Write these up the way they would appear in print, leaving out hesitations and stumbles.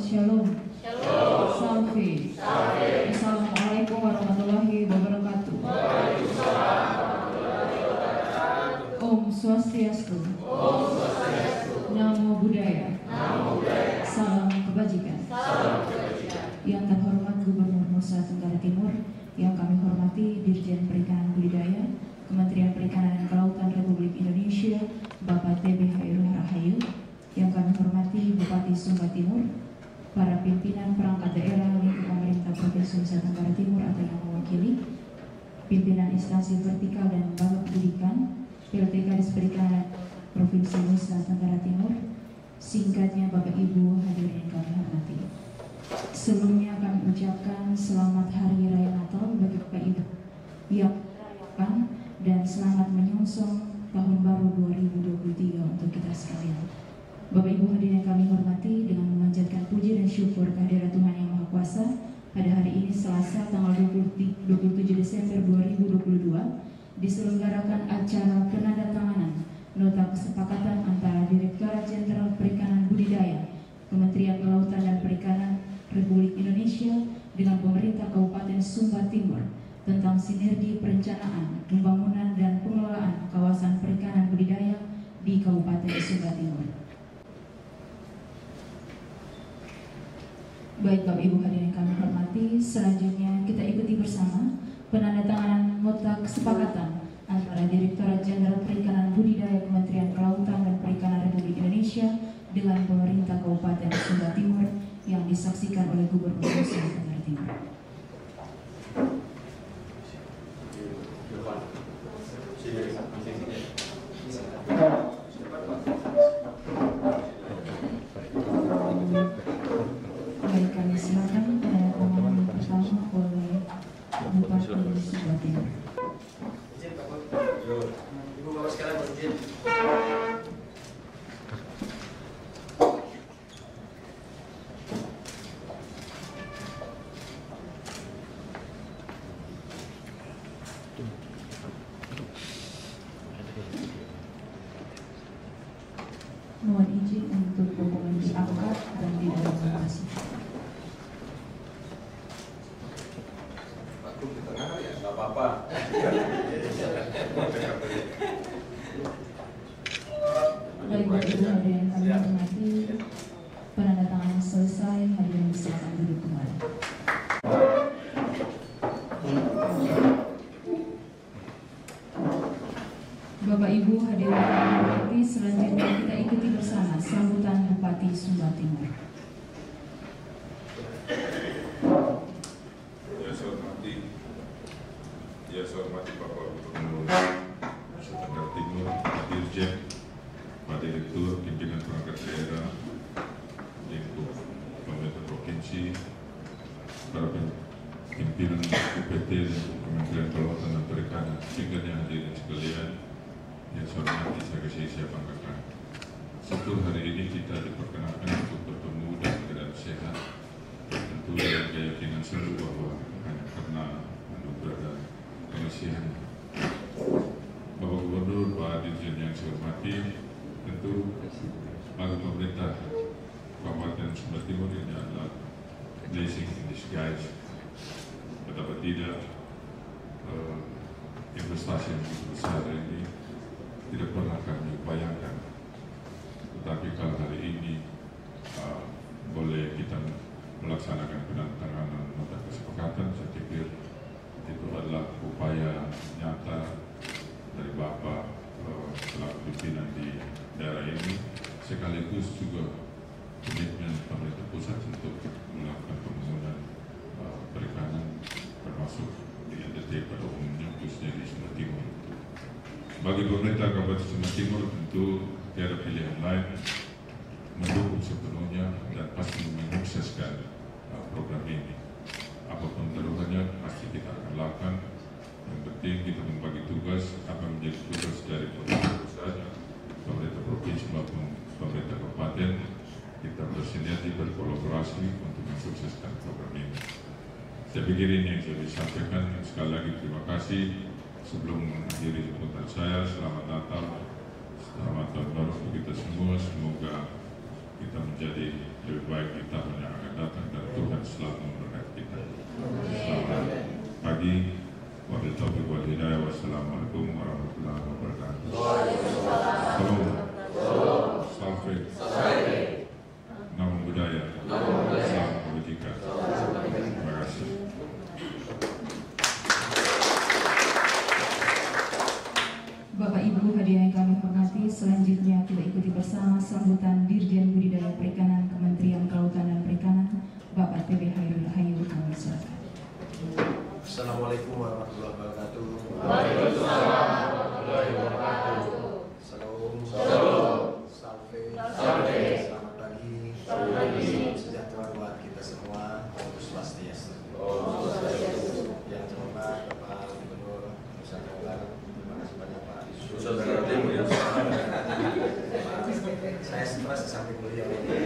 Shalom. Shalom. Salve. Salve. Assalamualaikum warahmatullahi wabarakatuh. Waalaikumsalam warahmatullahi wabarakatuh. Om Swastiastu. Om Swastiastu. Namo Buddhaya. Namo Buddhaya. Salam kebajikan. Salam kebajikan. Yang terhormat Gubernur Nusa Tenggara Timur, yang kami hormati Dirjen Perikanan Budidaya, Kementerian Perikanan dan Kelautan Republik Indonesia, Bapak T.B. Hairul Rahayu, yang kami hormati Bupati Sumba Timur, para pimpinan perangkat daerah lingkup pemerintah Provinsi Nusa Tenggara Timur atau yang mewakili, pimpinan instansi vertikal dan lembaga pendidikan, PLT Kadis Perikanan Provinsi Nusa Tenggara Timur, singkatnya Bapak Ibu hadirin yang kami hormati. Sebelumnya kami ucapkan selamat Hari Raya Natal bagi Bapak Ibu yang merayakan dan selamat menyongsong Tahun Baru 2023 untuk kita sekalian. Bapak Ibu hadirin yang kami hormati, dengan memanjatkan puji dan syukur kehadirat Tuhan Yang Maha Kuasa, pada hari ini Selasa tanggal 27 Desember 2022 diselenggarakan acara penandatanganan nota kesepakatan antara Direktorat Jenderal Perikanan Budidaya, Kementerian Kelautan dan Perikanan Republik Indonesia dengan pemerintah Kabupaten Sumba Timur tentang sinergi perencanaan, pembangunan dan pengelolaan kawasan perikanan budidaya di Kabupaten Sumba Timur. Baik Bapak Ibu hadirin yang kami hormati, selanjutnya kita ikuti bersama penandatanganan nota kesepakatan antara Direktorat Jenderal Perikanan Budidaya Kementerian Kelautan dan Perikanan Republik Indonesia dengan pemerintah Kabupaten Sumba Timur yang disaksikan oleh Gubernur Nusa Tenggara Timur. Baik, kami silakan penandatanganan pertama oleh Bupati Sumba Timur. Ibu bapak sekalian izin. Mohon izin untuk dokumen diangkat dan didokumentasi. Aku di tengah ya, nggak apa-apa. Baik Bapak Ibu hadirin yang kami hormati, penandatanganan selesai, hadirin silakan duduk kembali. Bapak Ibu hadirin yang kami hormati, selanjutnya kita ikuti bersama sambutan Bupati Sumba Timur. Yang saya hormati Bapak Gubernur Nusa Tenggara Timur, Pak Dirjen, Pak Direktur, pimpinan perangkat daerah, lingkup pemerintah provinsi, para pimpinan UPT dan Kementerian Kelautan dan Perikanan, singkatnya hadirin sekalian yang saya hormati, saya kasih saya banggakan. Syukur hari ini kita diperkenalkan untuk bertemu dan keadaan sehat. Tentu dengan keyakinan selalu bahwa hanya karena anugerah dan kemasihan Bapak Gubernur, Pak Dirjen yang saya hormati, tentu bagi pemerintah Kabupaten Sumba Timur ini adalah blessing in disguise. Betapa tidak investasi yang begitu besar ini tidak pernah kami bayangkan. Tetapi kalau hari ini boleh kita melaksanakan penandatanganan nota kesepakatan, saya pikir itu adalah upaya nyata dari Bapak selaku pimpinan di daerah ini, sekaligus juga komitmen pemerintah pusat untuk melakukan pembangunan perikanan termasuk di NTT pada umumnya, khususnya di Sumba Timur. Bagi pemerintah Kabupaten Sumba Timur tentu tiada pilihan lain mendukung sepenuhnya dan pasti menyukseskan program ini. Apapun taruhannya pasti kita akan lakukan. Yang penting kita membagi tugas apa menjadi tugas dari pemerintah pusat, pemerintah provinsi maupun pemerintah kabupaten. Kita bersinergi, berkolaborasi untuk mensukseskan program ini. Saya pikir ini yang saya disampaikan. Sekali lagi terima kasih. Sebelum mengakhiri sambutan saya, selamat Natal, selamat Tahun Baru untuk kita semua. Semoga kita menjadi lebih baik di tahun yang akan datang, dan Tuhan selalu memberkati kita. Selamat pagi, wabillahi taufiq wal hidayah. Wassalamualaikum warahmatullahi wabarakatuh. Salam, salve, namo buddhaya, salam kebajikan. Terima kasih. Bapak Ibu hadirin yang kami hormati, selanjutnya kita ikuti bersama sambutan Dirjen Budidaya Perikanan Kementerian Kelautan dan Perikanan, Bapak TB Hairul Rahayu. Kami silakan. Assalamualaikum warahmatullahi wabarakatuh. Waalaikumsalam warahmatullahi wabarakatuh. Salam, salve, selamat pagi, salam sejahtera buat kita semua. Om Swastiastu. Yang terhormat Bapak Gubernur Nusa Tenggara, terima kasih banyak Pak. Saya stres sampai beliau.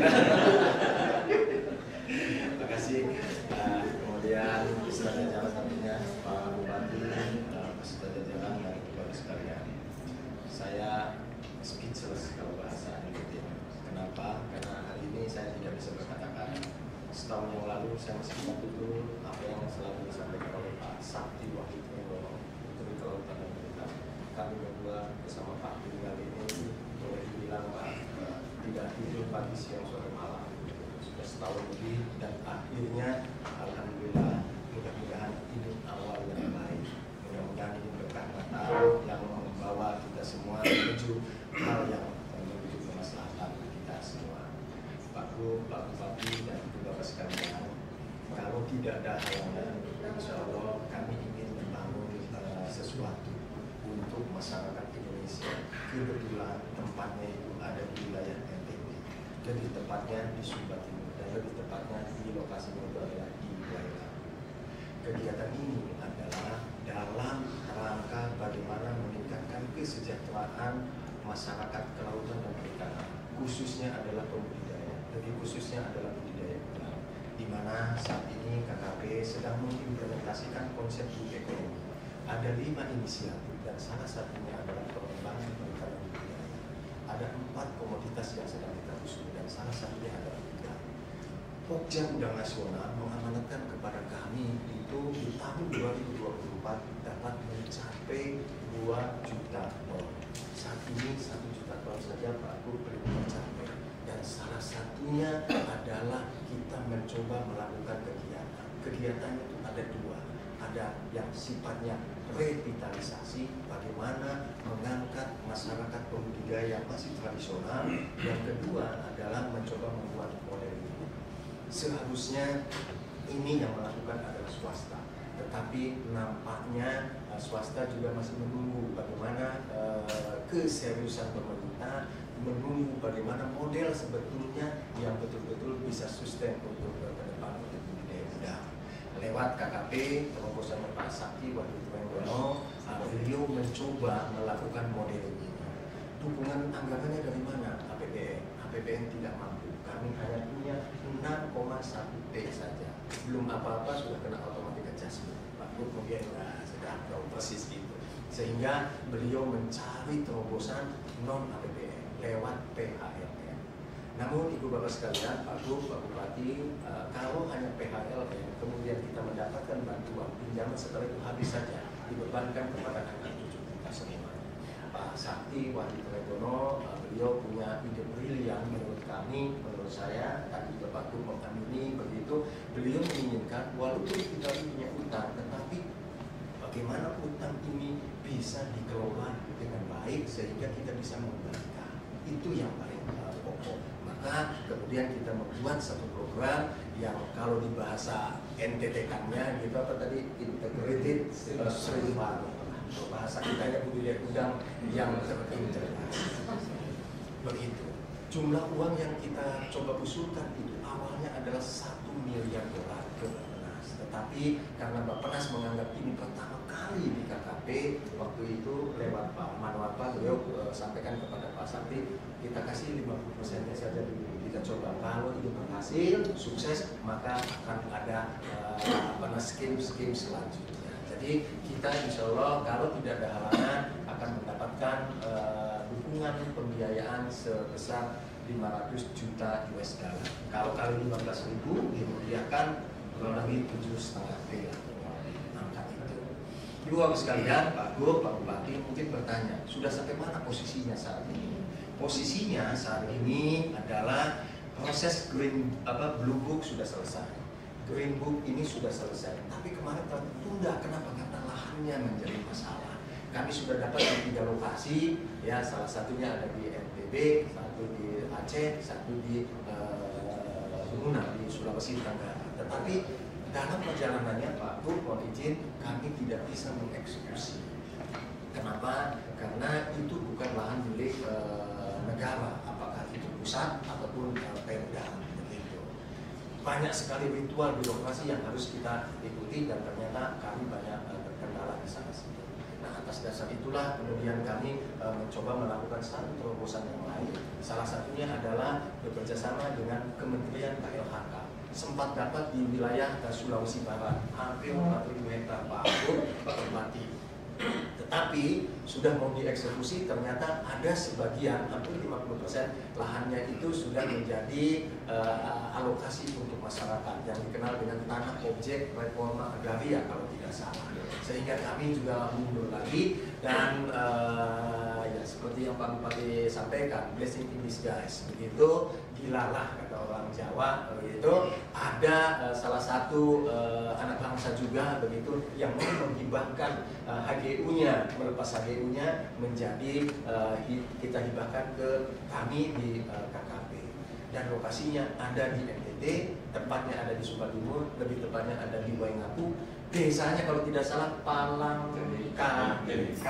Terima kasih. Kemudian beserta jajaran nantinya Pak Bupati, beserta jajaran dan Bapak sekalian. Saya speechless kalau bahasa Indonesia. Kenapa? Karena hari ini saya tidak bisa berkata-kata. Setahun yang lalu saya masih ingat betul apa yang selalu disampaikan oleh Pak Sakti Wahid Trenggono, Menteri Kelautan dan Perikanan. Kami berdua bersama Pak Tinggal ini boleh dibilang Pak tidak tidur pagi siang sore malam. Sudah setahun lebih dan akhirnya alhamdulillah, mudah-mudahan ini awal yang baik. Mudah-mudahan ini berkah Natal yang membawa kita semua menuju hal yang menuju kemaslahatan kita semua. Pak Gub, Pak Bupati dan Bapak sekalian, kalau tidak ada halangan, insya Allah kami ingin membangun sesuatu untuk masyarakat Indonesia. Kebetulan tempatnya itu ada di wilayah NTB, lebih tepatnya di Sumba Timur dan lebih tepatnya di lokasinya itu adalah di wilayah. Kegiatan ini adalah dalam rangka bagaimana meningkatkan kesejahteraan masyarakat kelautan dan perikanan, khususnya adalah pembudidaya, lebih khususnya adalah budidaya udang, di mana saat ini KKP sedang mengimplementasikan konsep blue economy. Ada 5 inisiatif dan salah satunya adalah pengembangan perikanan budidaya. Ada 4 komoditas yang sedang kita usung dan salah satunya adalah udang. Pokja Udang Nasional mengamanatkan kepada kami itu di tahun 2024 dapat mencapai 2 juta ton. Saat ini 1 juta ton saja Pak Gub belum tercapai. Dan salah satunya adalah kita mencoba melakukan kegiatan. Kegiatan itu ada 2. Ada yang sifatnya revitalisasi, bagaimana mengangkat masyarakat pembudidaya yang masih tradisional. Yang kedua adalah mencoba membuat model ini. Seharusnya ini yang melakukan adalah swasta, tetapi nampaknya swasta juga masih menunggu bagaimana keseriusan pemerintah, menunggu bagaimana model sebetulnya yang betul-betul bisa sustain untuk ke depan untuk budidaya udang. Lewat KKP, terobosan Pak Sakti Wahid Trenggono, beliau mencoba melakukan model ini. Dukungan anggarannya dari mana? APBN tidak mampu. Kami hanya punya 6,1 T saja. Belum apa-apa sudah kena automatic adjustment. Pak Gub kemudian sudah tahu persis itu. Sehingga beliau mencari terobosan non APBN lewat PHLN. Namun Ibu Bapak sekalian, Pak Gub, Pak Bupati, kalau hanya PHLN kemudian kita mendapatkan bantuan pinjaman setelah itu habis saja dibebankan kepada anak cucu kita semua. Pak Sakti Wahid Trenggono, beliau punya ide brilian menurut kami, menurut saya, tadi Bapak Gub mengamini begitu. Beliau menginginkan walaupun kita punya utang, tetapi bagaimana utang ini bisa dikelola dengan baik sehingga kita bisa mengembalikan. Itu yang paling pokok. Maka kemudian kita membuat satu program yang kalau di bahasa NTT-nya gitu apa tadi, integrated shrimp farming. Bahasa kita budidaya udang yang terintegrasi. Begitu. Jumlah uang yang kita coba usulkan itu awalnya adalah $1 miliar ke Bappenas. Tetapi karena Bappenas menganggap ini pertama kali di KKP, waktu itu lewat Pak Manwapa, beliau sampaikan kepada Pak Sakti, kita kasih 50%-nya saja dulu. Kita coba, kalau itu berhasil, sukses, maka akan ada skim selanjutnya. Jadi kita insya Allah kalau tidak ada halangan akan mendapatkan dukungan pembiayaan sebesar 500 juta US dollar. Kalau kali 15.000 dimuliakan kurang lebih 7,5 T lah angka itu. Ibu Bapak sekalian, Pak Gub, Pak Bupati mungkin bertanya, sudah sampai mana posisinya saat ini? Posisinya saat ini adalah proses Blue Book sudah selesai, Green Book ini sudah selesai, tapi kemarin tertunda. Kenapa? Karena lahannya menjadi masalah. Kami sudah dapat di 3 lokasi, ya salah satunya ada di NTB, satu di Aceh, satu di Bunguna di Sulawesi Tenggara. Tetapi dalam perjalanannya Pak Gub, mohon izin, kami tidak bisa mengeksekusi. Kenapa? Karena itu bukan lahan milik negara, apakah itu pusat ataupun Pemda. Begitu. Banyak sekali ritual birokrasi yang harus kita ikuti dan ternyata kami banyak terkendala di sana sini. Nah, atas dasar itulah kemudian kami mencoba melakukan satu terobosan yang lain. Salah satunya adalah bekerja sama dengan Kementerian KLHK. Sempat dapat di wilayah Sulawesi Barat, hampir 4.000 hektar Pak Gub, Pak Bupati. Tetapi sudah mau dieksekusi, ternyata ada sebagian, hampir 50% lahannya itu sudah menjadi alokasi untuk masyarakat yang dikenal dengan tanah objek reforma agraria kalau tidak salah. Sehingga kami juga mundur lagi dan ya seperti yang Pak Bupati sampaikan, blessing in disguise, begitu dilalah kata orang Jawa, begitu ada salah satu anak bangsa juga begitu yang mau menghibahkan HGU-nya, melepas HGU-nya menjadi kita hibahkan ke kami di KKP, dan lokasinya ada di NTT, tempatnya ada di Sumba Timur, lebih tepatnya ada di Waingapu, desanya kalau tidak salah Palangka,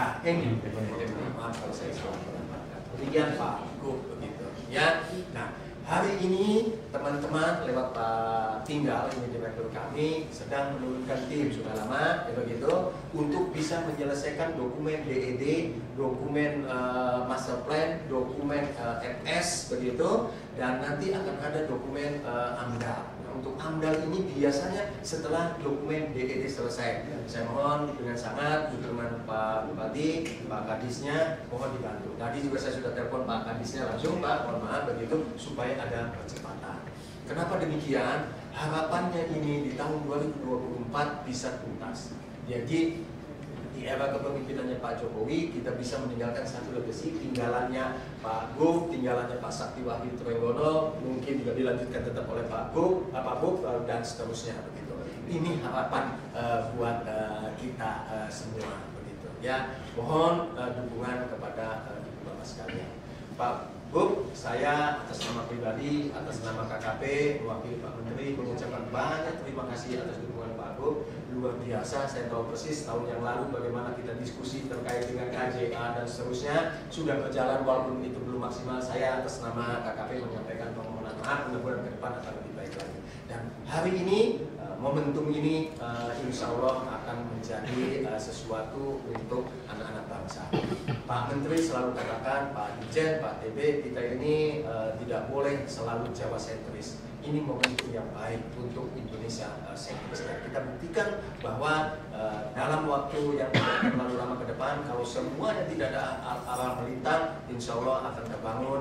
maaf kalau saya salah. Demikian Pak Gub begitu ya. Nah, hari ini teman-teman lewat Pak Tinggal, ini direktur kami, sedang menurunkan tim sudah lama, ya begitu, untuk bisa menyelesaikan dokumen DED, dokumen master plan, dokumen MS begitu, dan nanti akan ada dokumen AMDAL. Untuk AMDAL ini biasanya setelah dokumen DED selesai. Saya mohon dengan sangat dukungan Pak Bupati, Pak Kadisnya, mohon dibantu. Tadi juga saya sudah telepon Pak Kadisnya langsung, Pak, mohon maaf begitu, supaya ada percepatan. Kenapa demikian? Harapannya ini di tahun 2024 bisa tuntas. Jadi di era kepemimpinannya Pak Jokowi, kita bisa meninggalkan satu legasi, tinggalannya Pak Gub, tinggalannya Pak Sakti Wahyu Trenggono, mungkin juga dilanjutkan tetap oleh Pak Gub, dan seterusnya begitu. Ini harapan buat kita semua begitu. Ya, mohon dukungan kepada Ibu Bapak sekalian. Pak Gub, saya atas nama pribadi, atas nama KKP, mewakili Pak Menteri mengucapkan banyak terima kasih atas dukungan Pak Gub. Luar biasa, saya tahu persis tahun yang lalu bagaimana kita diskusi terkait dengan KJA dan seterusnya sudah berjalan walaupun itu belum maksimal. Saya atas nama KKP menyampaikan permohonan maaf, mudah-mudahan ke depan akan lebih baik lagi. Dan hari ini momentum ini insya Allah akan menjadi sesuatu untuk anak-anak bangsa. Pak Menteri selalu katakan, Pak Dirjen, Pak TB, kita ini tidak boleh selalu Jawa sentris. Ini momentum yang baik untuk Indonesia sentris. Kita buktikan bahwa dalam waktu yang tidak terlalu lama ke depan, kalau semuanya tidak ada arah melintang, insya Allah akan terbangun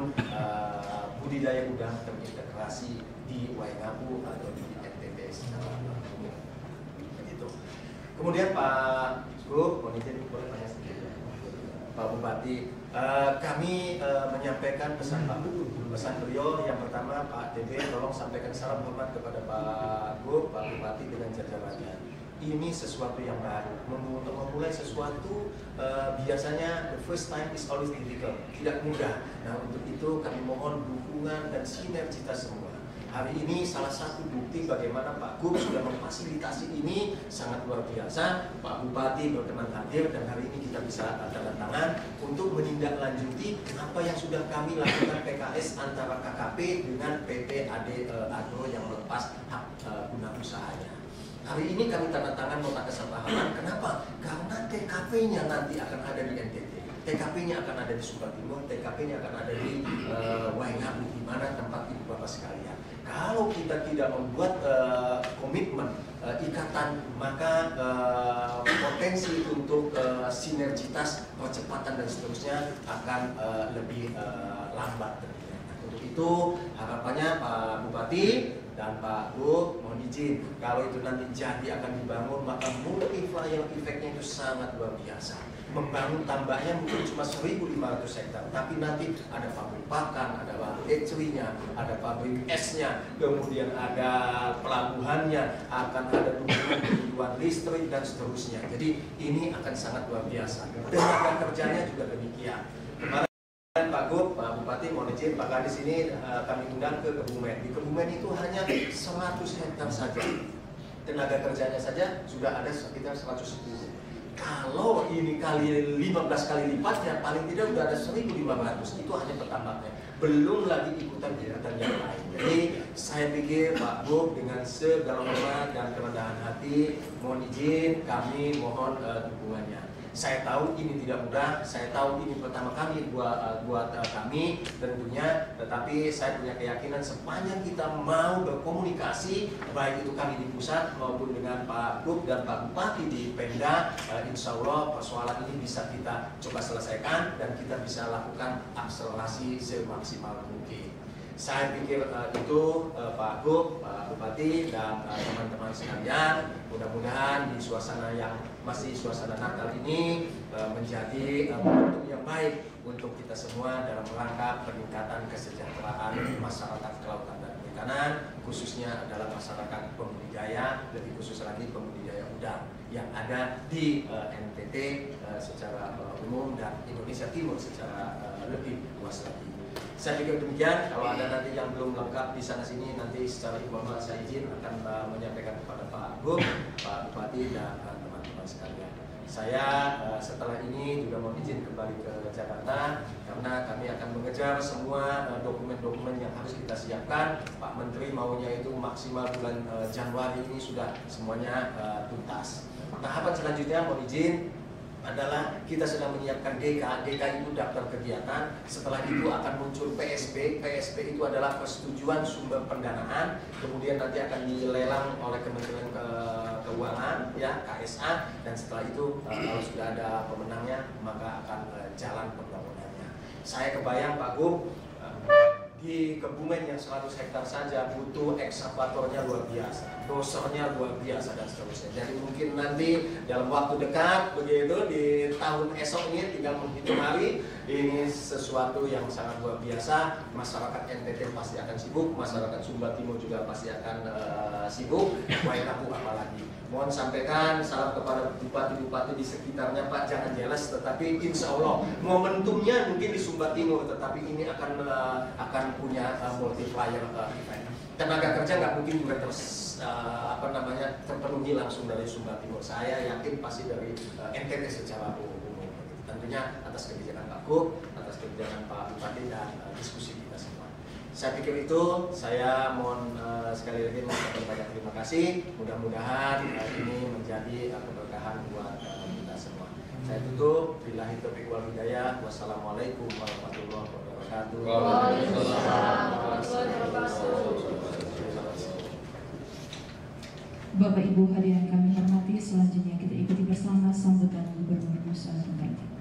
budidaya udang terintegrasi di Waingapu atau di NTB secara umum. Begitu. Kemudian Pak Gub, mohon izin boleh tanya sedikit. Pak Bupati, kami menyampaikan pesan Pak Gub. Pesan beliau yang pertama, Pak DB tolong sampaikan salam hormat kepada Pak Gub, Pak Bupati dengan jajarannya. Ini sesuatu yang baru. Untuk memulai sesuatu biasanya the first time is always difficult, tidak mudah. Nah, untuk itu kami mohon dukungan dan sinergitas semua. Hari ini salah satu bukti bagaimana Pak Gub sudah memfasilitasi ini sangat luar biasa. Pak Bupati berkenan hadir dan hari ini kita bisa tanda tangan untuk menindaklanjuti apa yang sudah kami lakukan PKS antara KKP dengan PT Agro yang melepas hak guna usahanya. Hari ini kami tanda tangan nota kesepahaman. Kenapa? Karena TKP-nya nanti akan ada di NTT. TKP-nya akan ada di Sumba Timur, TKP-nya akan ada di Waingapu, di mana tempat Ibu Bapak sekalian. Kalau kita tidak membuat komitmen, ikatan, maka potensi untuk sinergitas, percepatan dan seterusnya akan lebih lambat terjadi. Untuk itu harapannya Pak Bupati dan Pak Gub mohon izin, kalau itu nanti jadi akan dibangun, maka multiplier efeknya itu sangat luar biasa. Membangun tambahnya mungkin cuma 1.500 hektar, tapi nanti ada pabrik pakan, ada pabrik hatchery-nya, ada pabrik esnya, kemudian ada pelabuhannya, akan ada tujuan listrik dan seterusnya. Jadi ini akan sangat luar biasa. Tenaga kerjanya juga demikian. Kemarin Pak Gub, Pak Bupati mohon izin, Pak Kadis ini kami undang ke Kebumen. Di Kebumen itu hanya 100 hektar saja. Tenaga kerjanya saja sudah ada sekitar 110. Kalau ini kali 15 kali lipatnya, paling tidak sudah ada 1.500. Itu hanya petambaknya. Belum lagi ikutan-ikutan yang lain. Jadi saya pikir Pak Gub dengan segala hormat dan kerendahan hati, mohon izin, kami mohon dukungannya. Saya tahu ini tidak mudah, saya tahu ini pertama kali buat kami tentunya, tetapi saya punya keyakinan sepanjang kita mau berkomunikasi, baik itu kami di pusat maupun dengan Pak Gub dan Pak Bupati di Pemda, insya Allah persoalan ini bisa kita coba selesaikan dan kita bisa lakukan akselerasi semaksimal mungkin. Saya pikir itu Pak Gub, Pak Bupati dan teman-teman sekalian, mudah-mudahan di suasana yang masih suasana Natal ini menjadi momentum yang baik untuk kita semua dalam rangka peningkatan kesejahteraan masyarakat kelautan dan perikanan, khususnya adalah masyarakat pembudidaya, lebih khusus lagi pembudidaya udang yang ada di NTT secara umum dan Indonesia Timur secara lebih luas lagi. Saya pikir demikian. Kalau ada nanti yang belum lengkap di sana sini, nanti secara informal saya izin akan menyampaikan kepada Pak Gub, Pak Bupati dan teman-teman sekalian. Saya setelah ini juga mau izin kembali ke Jakarta karena kami akan mengejar semua dokumen-dokumen yang harus kita siapkan. Pak Menteri maunya itu maksimal bulan Januari ini sudah semuanya tuntas. Tahapan selanjutnya mau izin adalah kita sedang menyiapkan DK itu daftar kegiatan. Setelah itu akan muncul PSP itu adalah persetujuan sumber pendanaan, kemudian nanti akan dilelang oleh Kementerian Keuangan ya, KSA, dan setelah itu kalau sudah ada pemenangnya maka akan jalan pembangunannya. Saya kebayang Pak Gub, di Kebumen yang 100 hektar saja butuh ekskavatornya luar biasa, dosernya luar biasa dan seterusnya. Jadi mungkin nanti dalam waktu dekat begitu di tahun esok ini tinggal menghitung hari, ini sesuatu yang sangat luar biasa. Masyarakat NTT pasti akan sibuk, masyarakat Sumba Timur juga pasti akan sibuk. Wairahu apalagi. Mohon sampaikan salam kepada bupati-bupati di sekitarnya Pak, jangan jelas, tetapi insya Allah momentumnya mungkin di Sumba Timur, tetapi ini akan punya multiplier effect. Tenaga kerja nggak mungkin juga terpenuhi langsung dari Sumba Timur. Saya yakin pasti dari NTT secara umum. Tentunya atas kebijakan Pak Gub, atas kebijakan Pak Bupati dan diskusi kita semua. Saya pikir itu, saya mohon sekali lagi mengucapkan banyak terima kasih. Mudah-mudahan ini menjadi keberkahan buat kita semua. Saya tutup. Billahi taufiq wal hidayah. Wassalamualaikum warahmatullahi wabarakatuh. Waalaikumsalam warahmatullahi wabarakatuh. Bapak Ibu hadirin kami hormati, selanjutnya kita ikuti bersama sambutan Gubernur Nusa Tenggara Timur.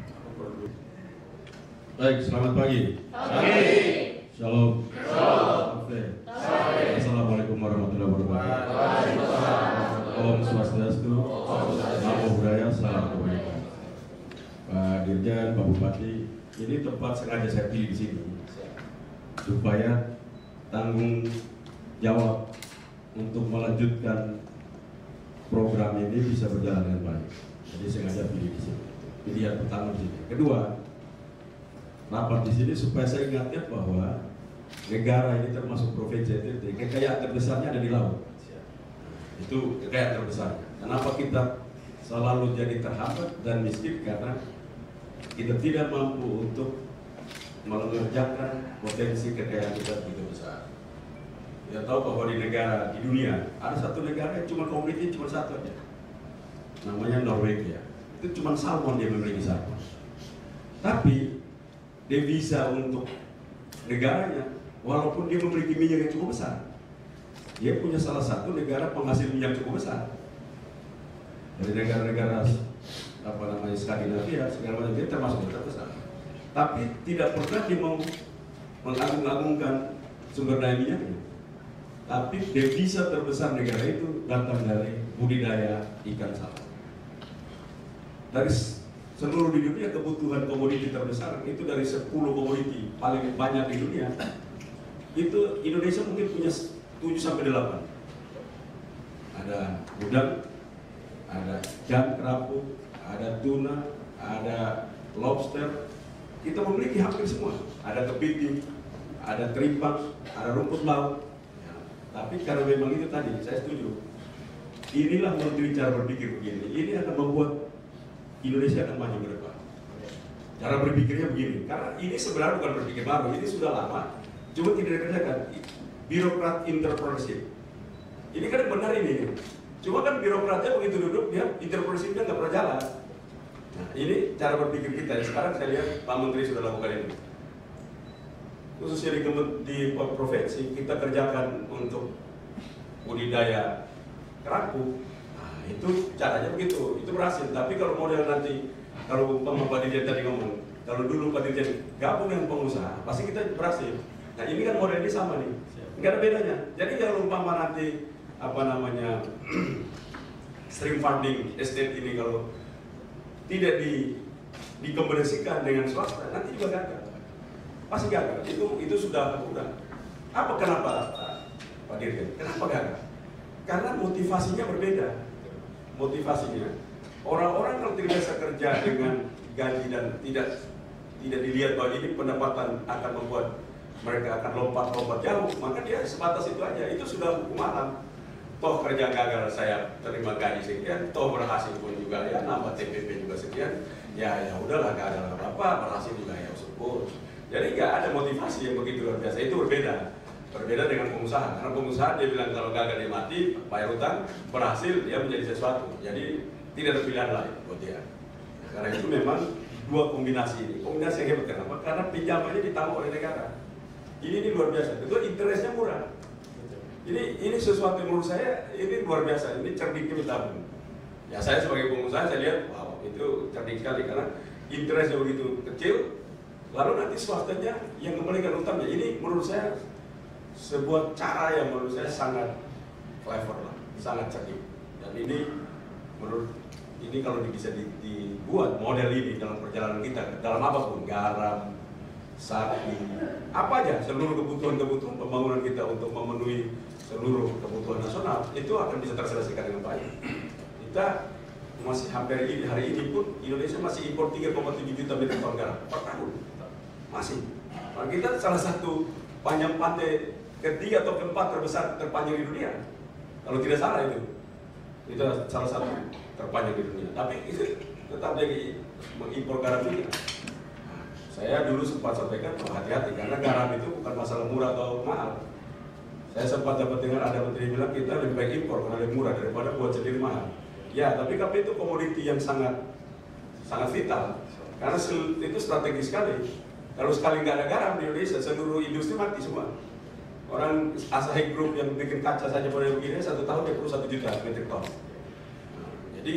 Baik, selamat pagi. Shalom. Assalamualaikum warahmatullahi wabarakatuh. Om Swastiastu. Namo Buddhaya. Salam kebaikan. Pak Dirjen, Pak Bupati, ini tempat sengaja saya pilih di sini supaya tanggung jawab untuk melanjutkan program ini bisa berjalan dengan baik. Jadi sengaja pilih di sini. Pilihan pertama di sini. Kedua, rapat di sini supaya saya ingatkan bahwa negara ini termasuk provinsi NTT, kekayaan terbesarnya ada di laut. Itu kekayaan terbesar. Kenapa kita selalu jadi terhambat dan miskin? Karena kita tidak mampu untuk mengerjakan potensi kekayaan kita begitu besar. Kita tahu bahwa di negara di dunia ada satu negara yang cuma komoditi cuma satu aja, namanya Norwegia. Itu cuma salmon dia memiliki salmon. Tapi devisa untuk negaranya, walaupun dia memiliki minyak yang cukup besar, dia punya salah satu negara penghasil minyak cukup besar. Dari negara-negara Skandinavia segala macam, dia termasuk terbesar. Tapi tidak pernah dia mau mengagung-agungkan sumber daya minyaknya. Tapi devisa terbesar negara itu datang dari budidaya ikan salmon. Dari seluruh di dunia kebutuhan komoditi terbesar itu dari 10 komoditi paling banyak di dunia. Itu Indonesia mungkin punya 7-8. Ada udang, ada ikan kerapu, ada tuna, ada lobster. Kita memiliki hampir semua. Ada kepiting, ada teripang, ada rumput laut. Ya, tapi karena memang itu tadi, saya setuju. Inilah menteri cara berpikir begini. Ini akan membuat Indonesia akan maju ke depan. Cara berpikirnya begini. Karena ini sebenarnya bukan berpikir baru. Ini sudah lama. Cuma tidak dikerjakan. Birokrat entrepreneurship. Ini kan benar ini. Cuma kan birokratnya begitu duduk, dia entrepreneurship-nya nggak pernah jalan. Nah, ini cara berpikir kita. Sekarang saya lihat Pak Menteri sudah lakukan ini. Khususnya di provinsi, kita kerjakan untuk budidaya kerapu. Nah, itu caranya begitu, itu berhasil. Tapi kalau model nanti, kalau Pak Dirjen tadi ngomong, kalau dulu Pak Dirjen gabung dengan pengusaha, pasti kita berhasil. Nah, ini kan model ini sama nih, nggak ada bedanya. Jadi kalau umpama nanti stream farming estate ini kalau tidak dikombinasikan dengan swasta, nanti juga gagal. Pasti gagal. Itu sudah. Apa kenapa Pak Dirjen? Kenapa gagal? Karena motivasinya berbeda. Motivasinya orang-orang kalau tidak bisa kerja dengan gaji dan tidak dilihat bahwa ini pendapatan akan membuat mereka akan lompat jauh, maka dia sebatas itu aja. Itu sudah hukum alam. Toh kerja gagal saya terima gaji sekian, toh berhasil pun juga ya nambah TPP juga sekian, ya udahlah gagal apa berhasil juga ya syukur. Jadi nggak ada motivasi yang begitu luar biasa. Itu berbeda dengan pengusaha. Karena pengusaha dia bilang kalau gagal dia mati, bayar utang, berhasil dia menjadi sesuatu. Jadi tidak ada pilihan lain buat dia. Nah, karena itu memang dua kombinasi ini. Kombinasi yang hebat kenapa? Karena pinjamannya ditanggung oleh negara. Ini luar biasa. Itu interestnya murah. Ini sesuatu yang menurut saya ini luar biasa. Ini cerdiknya ditabung. Ya saya sebagai pengusaha saya lihat, wow itu cerdik sekali karena interestnya begitu kecil. Lalu nanti swastanya yang kembalikan utangnya. Ini menurut saya sebuah cara yang menurut saya sangat clever lah, sangat cerdik. Dan ini menurut kalau bisa dibuat model ini dalam perjalanan kita dalam apapun, garam, sapi, apa aja seluruh kebutuhan pembangunan kita untuk memenuhi seluruh kebutuhan nasional itu akan bisa terselesaikan dengan baik. Kita masih hampir hari ini pun Indonesia masih impor 3,7 juta metrik ton garam per tahun. Masih. Nah, kita salah satu panjang pantai ketiga atau keempat terbesar terpanjang di dunia. Kalau tidak salah itu. Itu salah satu terpanjang di dunia. Tapi itu tetap jadi mengimpor garam juga. Nah, saya dulu sempat sampaikan hati-hati karena garam itu bukan masalah murah atau mahal. Saya sempat dapat dengar ada menteri bilang kita lebih baik impor karena lebih murah daripada buat sendiri mahal. Ya, tapi itu komoditi yang sangat vital karena itu strategis sekali. Kalau sekali nggak ada garam di Indonesia, seluruh industri mati semua. Orang Asahi Group yang bikin kaca saja pada begini 1 tahun dia perlu 1 juta metrik ton. Nah, jadi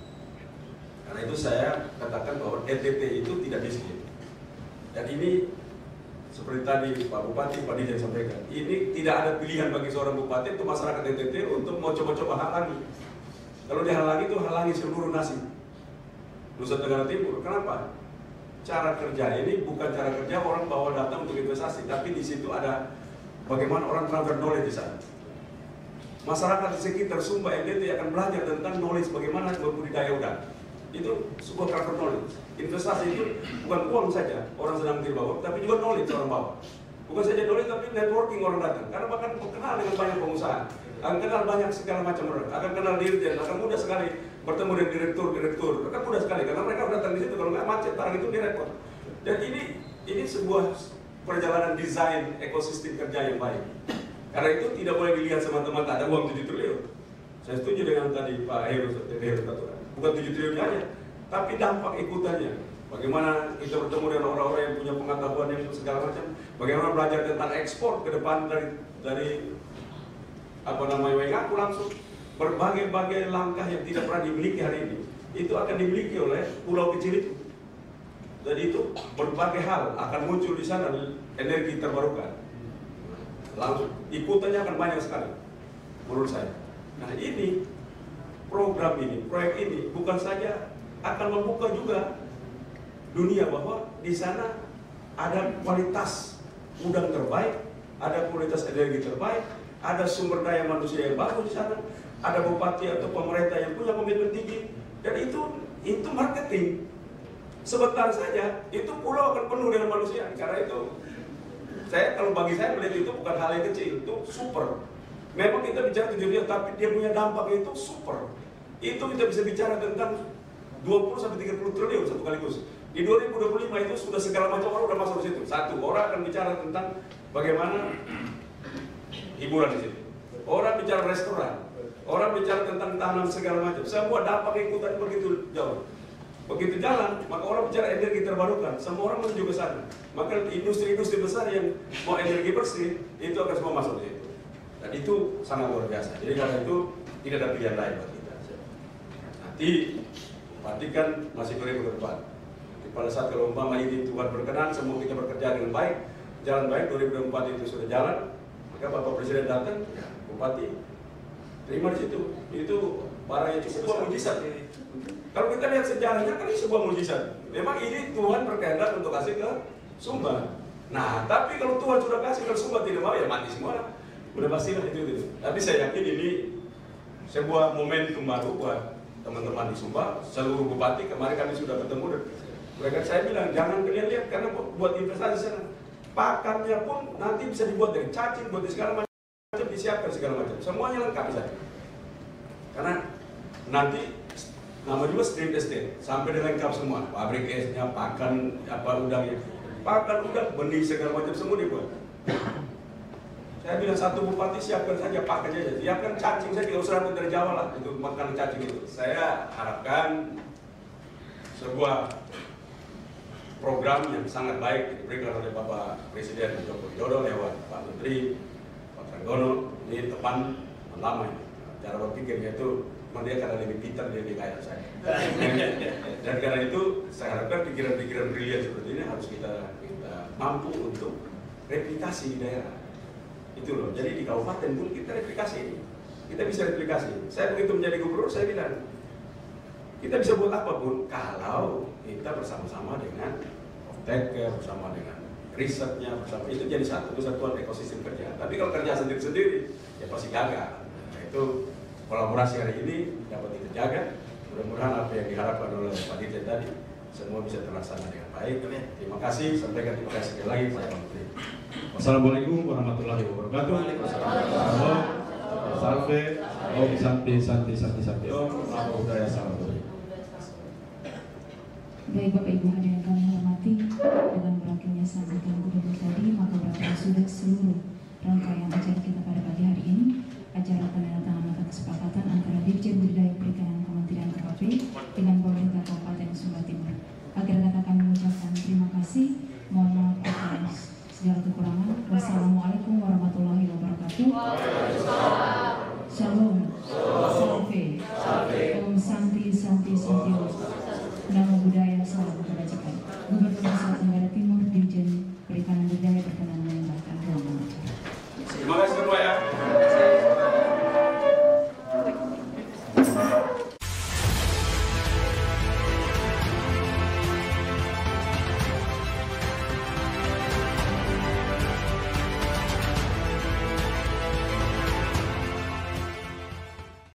karena itu saya katakan bahwa NTT itu tidak miskin. Dan ini seperti tadi Pak Bupati, Pak Dirjen sampaikan, ini tidak ada pilihan bagi seorang bupati itu masyarakat NTT untuk mau coba-coba halangi. Kalau dihalangi itu halangi seluruh nasib Nusa Tenggara Timur. Kenapa? Cara kerja ini bukan cara kerja orang bawa data untuk investasi, tapi di situ ada bagaimana orang transfer knowledge di sana. Masyarakat di sekitar Sumba NTT akan belajar tentang knowledge bagaimana berbudidaya udang. Itu sebuah transfer knowledge. Investasi itu bukan uang saja orang sedang dibawa, tapi juga knowledge orang bawa. Bukan saja knowledge tapi networking orang datang. Karena bahkan kenal dengan banyak pengusaha, akan kenal banyak segala macam orang, akan kenal dirjen, akan mudah sekali bertemu dengan direktur, akan mudah sekali karena mereka datang di situ. Kalau nggak macet, barang itu direpot. Dan ini sebuah perjalanan desain ekosistem kerja yang baik. Karena itu tidak boleh dilihat semata-mata ada uang 7 triliun. Saya setuju dengan tadi Pak Heru katakan. Bukan 7 triliun aja, tapi dampak ikutannya. Bagaimana kita bertemu dengan orang-orang yang punya pengetahuan yang segala macam. Bagaimana belajar tentang ekspor ke depan dari Mengaku langsung berbagai-bagai langkah yang tidak pernah dimiliki hari ini. Itu akan dimiliki oleh pulau kecil itu. Jadi itu berbagai hal akan muncul di sana, energi terbarukan. Langsung ikutannya akan banyak sekali, menurut saya. Nah ini program ini, proyek ini bukan saja akan membuka juga dunia bahwa di sana ada kualitas udang terbaik, ada kualitas energi terbaik, ada sumber daya manusia yang bagus di sana, ada bupati atau pemerintah yang punya komitmen tinggi, dan itu marketing. Sebentar saja itu pulau akan penuh dengan manusia. Karena itu kalau bagi saya melihat itu bukan hal yang kecil, itu super. Memang kita bicara 7 triliun, tapi dia punya dampak itu super. Itu kita bisa bicara tentang 20-30 triliun satu kaligus. Di 2025 itu sudah segala macam orang udah masuk di situ. Satu, orang akan bicara tentang bagaimana hiburan di situ. Orang bicara restoran, orang bicara tentang tanam segala macam. Semua dampak ikutan begitu jauh. Begitu jalan, maka orang bicara energi terbarukan. Semua orang menuju ke sana. Maka industri-industri besar yang mau energi bersih itu akan semua masuk di situ. Dan itu sangat luar biasa. Jadi karena itu tidak ada pilihan lain buat kita. Nanti pastikan masih beri ke depan. Pada saat kalau umpama ini Tuhan berkenan, semua kita bekerja dengan baik, jalan baik, 2024 itu sudah jalan, maka Bapak Presiden datang, ya, Bupati terima di situ. Itu barangnya cukup sebuah mujizat. Kalau kita lihat sejarahnya kan ini sebuah mujizat. Memang ini Tuhan berkehendak untuk kasih ke Sumba. Nah, tapi kalau Tuhan sudah kasih ke Sumba tidak mau ya mati semua. Udah pastilah itu. Tapi saya yakin ini sebuah momentum baru buat teman-teman di Sumba. Seluruh bupati kemarin kami sudah bertemu dan mereka saya bilang jangan kalian lihat karena buat investasi sana. Pakannya pun nanti bisa dibuat dari cacing, buat segala macam, disiapkan segala macam. Semuanya lengkap bisa. Karena nanti nama juga street estate sampai lengkap semua, pabrik esnya, pakan udangnya, pakan udang, benih segala macam semua dibuat. Saya bilang satu bupati siapkan saja pakannya saja, siapkan cacing saja, tidak usah dari Jawa lah untuk makan cacing itu. Saya harapkan sebuah program yang sangat baik diberikan oleh Bapak Presiden Joko Widodo lewat Pak Menteri Pak Trenggono. Ini teman lama ini, cara berpikirnya itu dia karena lebih pintar, dia lebih kaya saya. Dan karena itu saya harapkan pikiran-pikiran brilian seperti ini harus kita mampu untuk replikasi di daerah. Itu loh. Jadi di kabupaten pun kita replikasi ini. Kita bisa replikasi. Saya begitu menjadi gubernur, saya bilang kita bisa buat apapun kalau kita bersama-sama dengan off-taker, bersama dengan risetnya, bersama itu jadi satu kesatuan ekosistem kerja. Tapi kalau kerja sendiri-sendiri ya pasti gagal. Nah, itu kolaborasi hari ini dapat kita jaga. Mudah-mudahan apa yang diharapkan oleh Pak Dirjen tadi semua bisa terlaksana dengan baik. Terima kasih, sampaikan terima kasih sekali lagi Pak Menteri. Wassalamualaikum warahmatullahi wabarakatuh. Salve, Om Santi, Om Namo Buddhaya, Salam. Baik Bapak Ibu hadirin yang kami hormati, dengan berakhirnya sambutan gubernur tadi, maka berakhir sudah seluruh rangkaian acara kita pada pagi hari ini. Acara penandatanganan nota kesepakatan antara Dirjen Budidaya Perikanan Kementerian KPP dengan pemerintah Kabupaten Sumba Timur. Akhir kata kami mengucapkan terima kasih, mohon maaf atas segala kekurangan. Wassalamualaikum warahmatullahi wabarakatuh. Shalom.